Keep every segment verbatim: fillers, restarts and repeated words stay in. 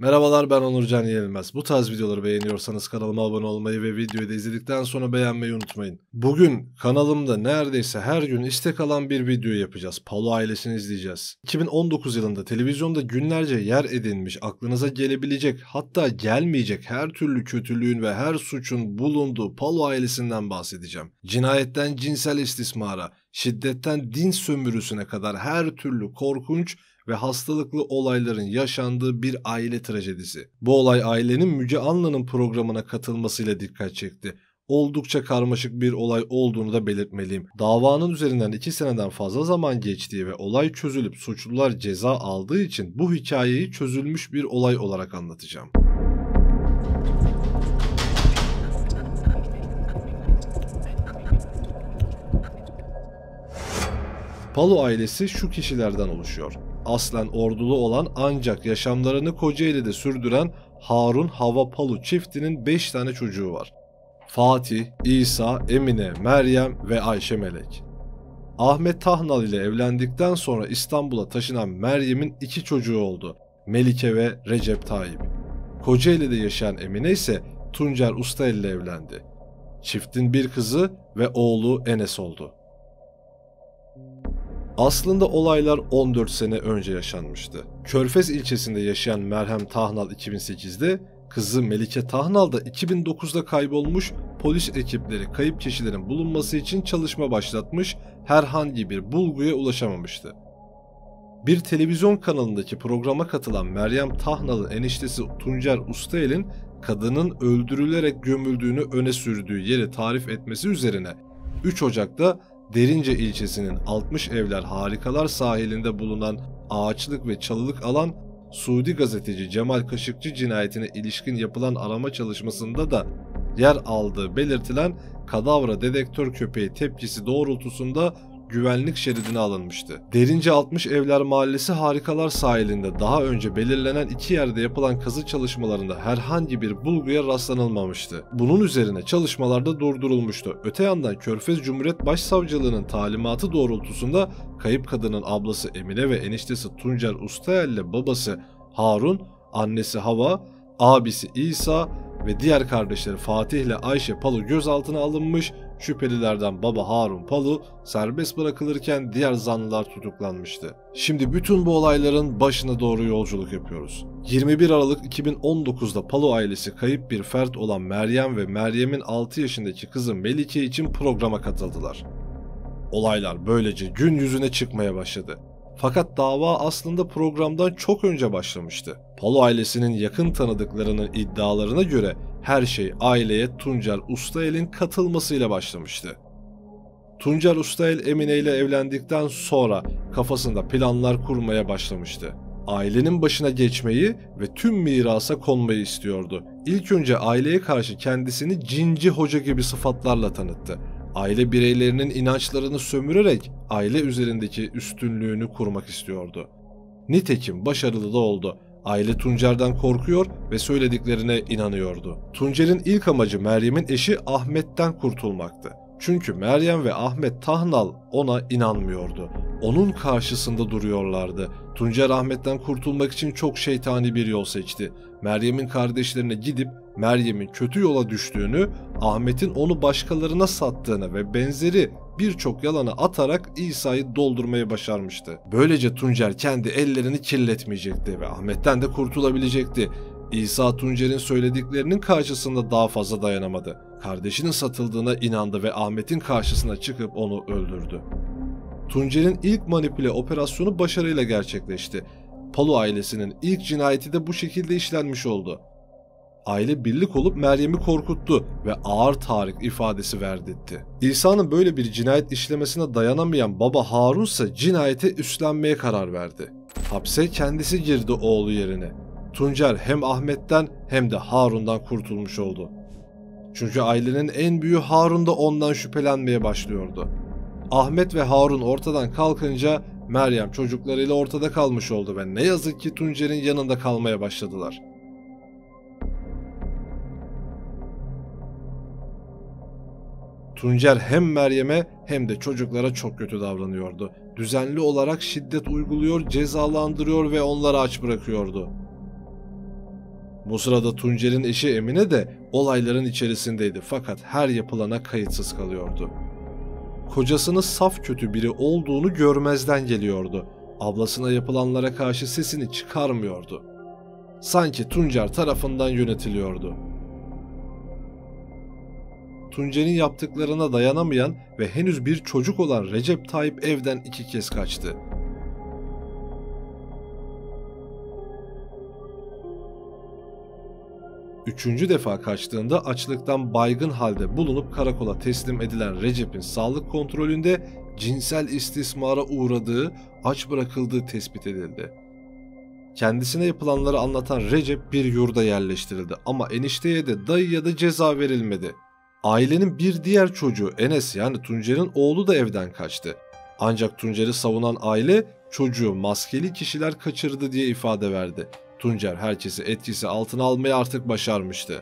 Merhabalar, ben Onurcan Yenilmez. Bu tarz videoları beğeniyorsanız kanalıma abone olmayı ve videoyu da izledikten sonra beğenmeyi unutmayın. Bugün kanalımda neredeyse her gün istek alan bir video yapacağız. Palu ailesini izleyeceğiz. iki bin on dokuz yılında televizyonda günlerce yer edinmiş, aklınıza gelebilecek, hatta gelmeyecek her türlü kötülüğün ve her suçun bulunduğu Palu ailesinden bahsedeceğim. Cinayetten cinsel istismara, şiddetten din sömürüsüne kadar her türlü korkunç ve hastalıklı olayların yaşandığı bir aile trajedisi. Bu olay ailenin Müge Anlı'nın programına katılmasıyla dikkat çekti. Oldukça karmaşık bir olay olduğunu da belirtmeliyim. Davanın üzerinden iki seneden fazla zaman geçtiği ve olay çözülüp suçlular ceza aldığı için bu hikayeyi çözülmüş bir olay olarak anlatacağım. Palu ailesi şu kişilerden oluşuyor. Aslen ordulu olan ancak yaşamlarını Kocaeli'de sürdüren Harun Hava Palu çiftinin beş tane çocuğu var. Fatih, İsa, Emine, Meryem ve Ayşe Melek. Ahmet Tahnal ile evlendikten sonra İstanbul'a taşınan Meryem'in iki çocuğu oldu. Melike ve Recep Tayyip. Kocaeli'de yaşayan Emine ise Tuncer Ustael ile evlendi. Çiftin bir kızı ve oğlu Enes oldu. Aslında olaylar on dört sene önce yaşanmıştı. Körfez ilçesinde yaşayan Merhem Tahnal iki bin sekizde, kızı Melike Tahnal da iki bin dokuzda kaybolmuş, polis ekipleri kayıp kişilerin bulunması için çalışma başlatmış, herhangi bir bulguya ulaşamamıştı. Bir televizyon kanalındaki programa katılan Meryem Tahnal'ın eniştesi Tuncer Ustael'in kadının öldürülerek gömüldüğünü öne sürdüğü yeri tarif etmesi üzerine üç Ocak'ta Derince ilçesinin altmış Evler Harikalar sahilinde bulunan ağaçlık ve çalılık alan, Suudi gazeteci Cemal Kaşıkçı cinayetine ilişkin yapılan arama çalışmasında da yer aldığı belirtilen kadavra dedektör köpeği tepkisi doğrultusunda güvenlik şeridine alınmıştı. Derince altmış Evler Mahallesi Harikalar sahilinde daha önce belirlenen iki yerde yapılan kazı çalışmalarında herhangi bir bulguya rastlanılmamıştı. Bunun üzerine çalışmalar da durdurulmuştu. Öte yandan Körfez Cumhuriyet Başsavcılığı'nın talimatı doğrultusunda kayıp kadının ablası Emine ve eniştesi Tuncer Ustael ile babası Harun, annesi Hava, abisi İsa ve diğer kardeşleri Fatih ile Ayşe Palu gözaltına alınmış, şüphelilerden baba Harun Palu serbest bırakılırken diğer zanlılar tutuklanmıştı. Şimdi bütün bu olayların başına doğru yolculuk yapıyoruz. yirmi bir Aralık iki bin on dokuzda Palu ailesi kayıp bir fert olan Meryem ve Meryem'in altı yaşındaki kızı Melike için programa katıldılar. Olaylar böylece gün yüzüne çıkmaya başladı. Fakat dava aslında programdan çok önce başlamıştı. Palu ailesinin yakın tanıdıklarının iddialarına göre her şey aileye Tuncer Ustael'in katılmasıyla başlamıştı. Tuncer Ustael Emine ile evlendikten sonra kafasında planlar kurmaya başlamıştı. Ailenin başına geçmeyi ve tüm mirasa konmayı istiyordu. İlk önce aileye karşı kendisini cinci hoca gibi sıfatlarla tanıttı. Aile bireylerinin inançlarını sömürerek aile üzerindeki üstünlüğünü kurmak istiyordu. Nitekim başarılı da oldu. Aile Tuncer'den korkuyor ve söylediklerine inanıyordu. Tuncer'in ilk amacı Meryem'in eşi Ahmet'ten kurtulmaktı. Çünkü Meryem ve Ahmet Tahnal ona inanmıyordu. Onun karşısında duruyorlardı. Tuncer Ahmet'ten kurtulmak için çok şeytani bir yol seçti. Meryem'in kardeşlerine gidip Meryem'in kötü yola düştüğünü, Ahmet'in onu başkalarına sattığını ve benzeri birçok yalanı atarak İsa'yı doldurmayı başarmıştı. Böylece Tuncer kendi ellerini kirletmeyecekti ve Ahmet'ten de kurtulabilecekti. İsa Tuncer'in söylediklerinin karşısında daha fazla dayanamadı. Kardeşinin satıldığına inandı ve Ahmet'in karşısına çıkıp onu öldürdü. Tuncer'in ilk manipüle operasyonu başarıyla gerçekleşti. Palu ailesinin ilk cinayeti de bu şekilde işlenmiş oldu. Aile birlik olup Meryem'i korkuttu ve ağır tahrik ifadesi verdirtti. İsa'nın böyle bir cinayet işlemesine dayanamayan baba Harun ise cinayete üstlenmeye karar verdi. Hapse kendisi girdi oğlu yerine. Tuncer hem Ahmet'ten hem de Harun'dan kurtulmuş oldu. Çünkü ailenin en büyüğü Harun da ondan şüphelenmeye başlıyordu. Ahmet ve Harun ortadan kalkınca Meryem çocuklarıyla ortada kalmış oldu ve ne yazık ki Tuncer'in yanında kalmaya başladılar. Tuncer hem Meryem'e hem de çocuklara çok kötü davranıyordu. Düzenli olarak şiddet uyguluyor, cezalandırıyor ve onları aç bırakıyordu. Bu sırada Tuncer'in eşi Emine de olayların içerisindeydi fakat her yapılana kayıtsız kalıyordu. Kocasının saf kötü biri olduğunu görmezden geliyordu. Ablasına yapılanlara karşı sesini çıkarmıyordu. Sanki Tuncer tarafından yönetiliyordu. Tuncer'in yaptıklarına dayanamayan ve henüz bir çocuk olan Recep Tayyip evden iki kez kaçtı. Üçüncü defa kaçtığında açlıktan baygın halde bulunup karakola teslim edilen Recep'in sağlık kontrolünde cinsel istismara uğradığı, aç bırakıldığı tespit edildi. Kendisine yapılanları anlatan Recep bir yurda yerleştirildi ama enişteye de dayıya da ceza verilmedi. Ailenin bir diğer çocuğu Enes yani Tuncer'in oğlu da evden kaçtı. Ancak Tuncer'i savunan aile çocuğu maskeli kişiler kaçırdı diye ifade verdi. Tuncer herkesi etkisi altına almayı artık başarmıştı.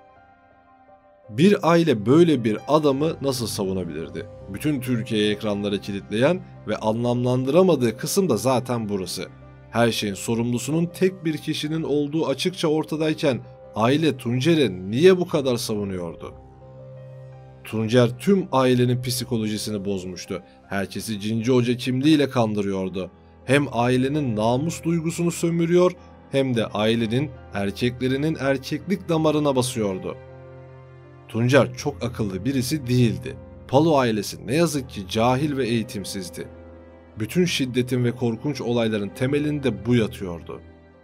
Bir aile böyle bir adamı nasıl savunabilirdi? Bütün Türkiye'yi ekranlara kilitleyen ve anlamlandıramadığı kısım da zaten burası. Her şeyin sorumlusunun tek bir kişinin olduğu açıkça ortadayken aile Tuncer'i niye bu kadar savunuyordu? Tuncer tüm ailenin psikolojisini bozmuştu. Herkesi Cinci Hoca kimliğiyle kandırıyordu. Hem ailenin namus duygusunu sömürüyor hem de ailenin erkeklerinin erkeklik damarına basıyordu. Tuncer çok akıllı birisi değildi. Palo ailesi ne yazık ki cahil ve eğitimsizdi. Bütün şiddetin ve korkunç olayların temelinde bu yatıyordu.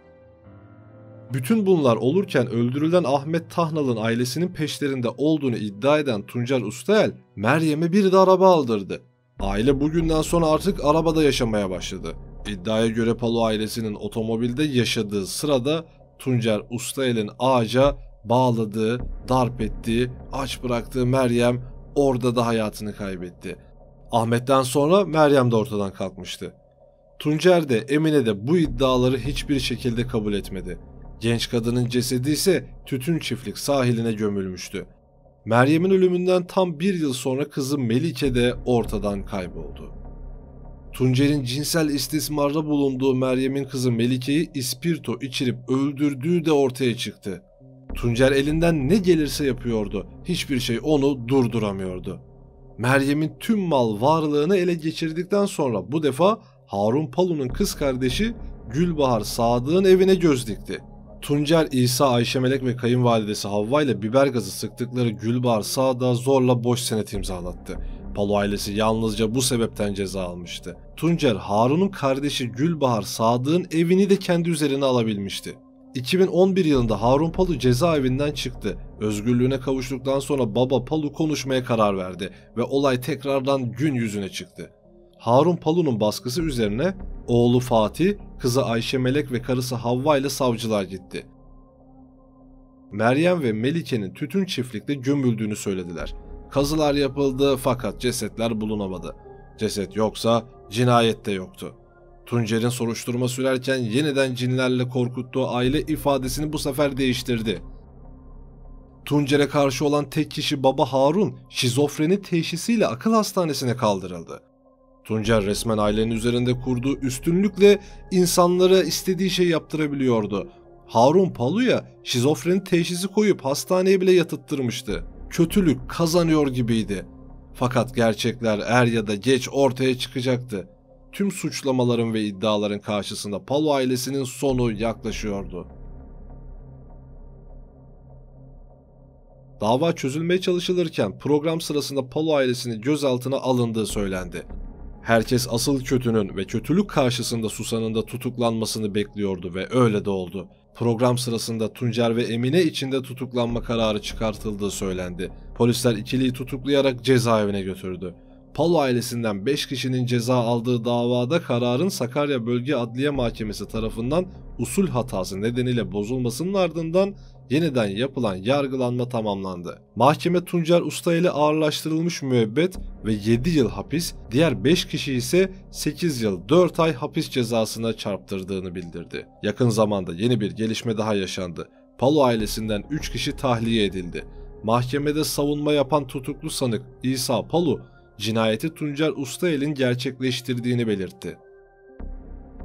Bütün bunlar olurken öldürülen Ahmet Tahnal'ın ailesinin peşlerinde olduğunu iddia eden Tuncer Ustayel, Meryem'e bir de araba aldırdı. Aile bugünden sonra artık arabada yaşamaya başladı. İddiaya göre Palo ailesinin otomobilde yaşadığı sırada Tuncer Ustayel'in ağaca bağladığı, darp ettiği, aç bıraktığı Meryem orada da hayatını kaybetti. Ahmet'ten sonra Meryem de ortadan kalkmıştı. Tuncer de Emine de bu iddiaları hiçbir şekilde kabul etmedi. Genç kadının cesedi ise Tütün Çiftlik sahiline gömülmüştü. Meryem'in ölümünden tam bir yıl sonra kızı Melike de ortadan kayboldu. Tuncer'in cinsel istismarda bulunduğu Meryem'in kızı Melike'yi ispirto içirip öldürdüğü de ortaya çıktı. Tuncer elinden ne gelirse yapıyordu. Hiçbir şey onu durduramıyordu. Meryem'in tüm mal varlığını ele geçirdikten sonra bu defa Harun Palu'nun kız kardeşi Gülbahar Sadık'ın evine göz dikti. Tuncer, İsa, Ayşe Melek ve kayınvalidesi Havva ile biber gazı sıktıkları Gülbahar Sadık'a zorla boş senet imzalattı. Palu ailesi yalnızca bu sebepten ceza almıştı. Tuncer, Harun'un kardeşi Gülbahar Sadık'ın evini de kendi üzerine alabilmişti. iki bin on bir yılında Harun Palu cezaevinden çıktı. Özgürlüğüne kavuştuktan sonra baba Palu konuşmaya karar verdi ve olay tekrardan gün yüzüne çıktı. Harun Palu'nun baskısı üzerine oğlu Fatih, kızı Ayşe Melek ve karısı Havva ile savcılığa gitti. Meryem ve Melike'nin Tütün Çiftlik'te gömüldüğünü söylediler. Kazılar yapıldı fakat cesetler bulunamadı. Ceset yoksa cinayet de yoktu. Tuncer'in soruşturma sürerken yeniden cinlerle korkuttuğu aile ifadesini bu sefer değiştirdi. Tuncer'e karşı olan tek kişi baba Harun, şizofreni teşhisiyle akıl hastanesine kaldırıldı. Tuncer resmen ailenin üzerinde kurduğu üstünlükle insanlara istediği şey yaptırabiliyordu. Harun Palu'ya şizofreni teşhisi koyup hastaneye bile yatıttırmıştı. Kötülük kazanıyor gibiydi. Fakat gerçekler er ya da geç ortaya çıkacaktı. Tüm suçlamaların ve iddiaların karşısında Palu ailesinin sonu yaklaşıyordu. Dava çözülmeye çalışılırken program sırasında Palu ailesinin gözaltına alındığı söylendi. Herkes asıl kötünün ve kötülük karşısında susanın da tutuklanmasını bekliyordu ve öyle de oldu. Program sırasında Tuncer ve Emine içinde tutuklanma kararı çıkartıldığı söylendi. Polisler ikiliyi tutuklayarak cezaevine götürdü. Palu ailesinden beş kişinin ceza aldığı davada kararın Sakarya Bölge Adliye Mahkemesi tarafından usul hatası nedeniyle bozulmasının ardından yeniden yapılan yargılanma tamamlandı. Mahkeme Tuncer Ustayel'e ağırlaştırılmış müebbet ve yedi yıl hapis, diğer beş kişi ise sekiz yıl dört ay hapis cezasına çarptırdığını bildirdi. Yakın zamanda yeni bir gelişme daha yaşandı. Palu ailesinden üç kişi tahliye edildi. Mahkemede savunma yapan tutuklu sanık İsa Palu, cinayeti Tuncer Ustayel'in gerçekleştirdiğini belirtti.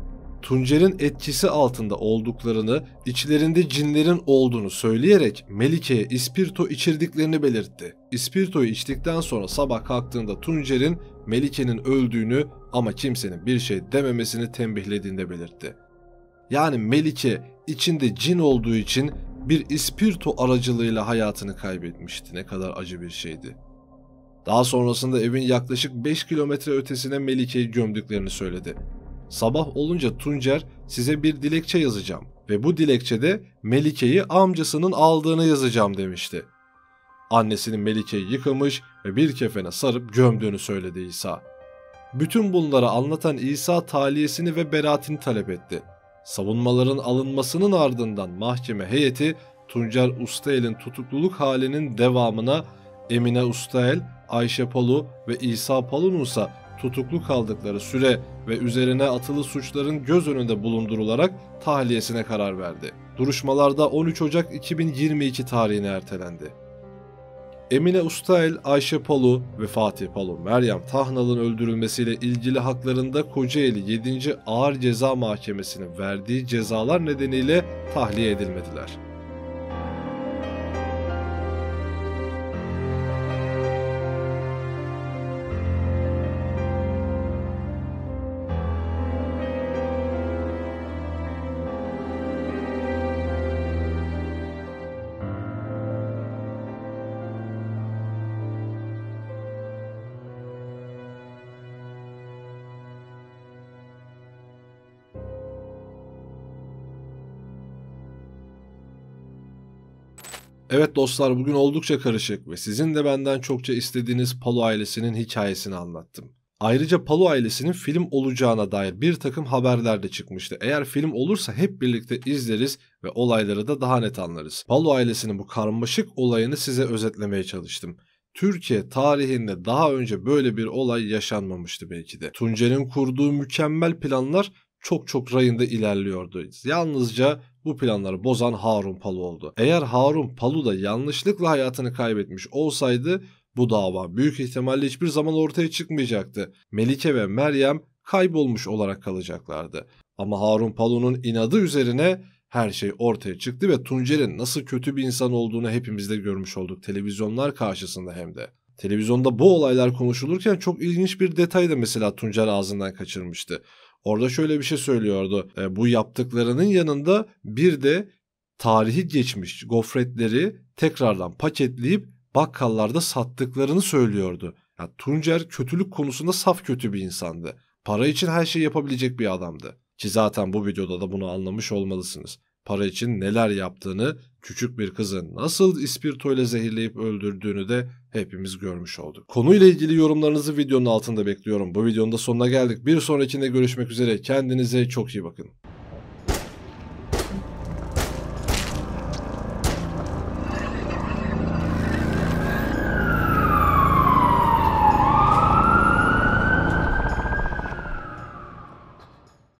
Tuncer'in etkisi altında olduklarını, içlerinde cinlerin olduğunu söyleyerek Melike'ye ispirto içirdiklerini belirtti. İspirtoyu içtikten sonra sabah kalktığında Tuncer'in Melike'nin öldüğünü ama kimsenin bir şey dememesini tembihlediğini de belirtti. Yani Melike içinde cin olduğu için bir ispirto aracılığıyla hayatını kaybetmişti. Ne kadar acı bir şeydi. Daha sonrasında evin yaklaşık beş kilometre ötesine Melike'yi gömdüklerini söyledi. Sabah olunca Tuncer size bir dilekçe yazacağım ve bu dilekçede Melike'yi amcasının aldığını yazacağım demişti. Annesinin Melike'yi yıkamış ve bir kefene sarıp gömdüğünü söyledi İsa. Bütün bunları anlatan İsa tahliyesini ve beraatini talep etti. Savunmaların alınmasının ardından mahkeme heyeti Tuncer Ustael'in tutukluluk halinin devamına Emine Ustael, Ayşe Palu ve İsa Palu'nun ise tutuklu kaldıkları süre ve üzerine atılı suçların göz önünde bulundurularak tahliyesine karar verdi. Duruşmalarda on üç Ocak iki bin yirmi iki tarihine ertelendi. Emine Ustael, Ayşe Palu ve Fatih Palu, Meryem Tahnal'ın öldürülmesiyle ilgili haklarında Kocaeli yedinci Ağır Ceza Mahkemesi'nin verdiği cezalar nedeniyle tahliye edilmediler. Evet dostlar, bugün oldukça karışık ve sizin de benden çokça istediğiniz Palu ailesinin hikayesini anlattım. Ayrıca Palu ailesinin film olacağına dair bir takım haberler de çıkmıştı. Eğer film olursa hep birlikte izleriz ve olayları da daha net anlarız. Palu ailesinin bu karmaşık olayını size özetlemeye çalıştım. Türkiye tarihinde daha önce böyle bir olay yaşanmamıştı belki de. Tuncer'in kurduğu mükemmel planlar çok çok rayında ilerliyordu. Yalnızca bu planları bozan Harun Palu oldu. Eğer Harun Palu da yanlışlıkla hayatını kaybetmiş olsaydı bu dava büyük ihtimalle hiçbir zaman ortaya çıkmayacaktı. Melike ve Meryem kaybolmuş olarak kalacaklardı. Ama Harun Palu'nun inadı üzerine her şey ortaya çıktı ve Tuncer'in nasıl kötü bir insan olduğunu hepimiz de görmüş olduk televizyonlar karşısında hem de. Televizyonda bu olaylar konuşulurken çok ilginç bir detay da mesela Tuncer ağzından kaçırmıştı. Orada şöyle bir şey söylüyordu. E, bu yaptıklarının yanında bir de tarihi geçmiş gofretleri tekrardan paketleyip bakkallarda sattıklarını söylüyordu. Yani Tuncer kötülük konusunda saf kötü bir insandı. Para için her şeyi yapabilecek bir adamdı. Ki zaten bu videoda da bunu anlamış olmalısınız. Para için neler yaptığını, küçük bir kızı nasıl ispirtoyla zehirleyip öldürdüğünü de hepimiz görmüş olduk. Konuyla ilgili yorumlarınızı videonun altında bekliyorum. Bu videonun da sonuna geldik. Bir sonrakinde görüşmek üzere. Kendinize çok iyi bakın.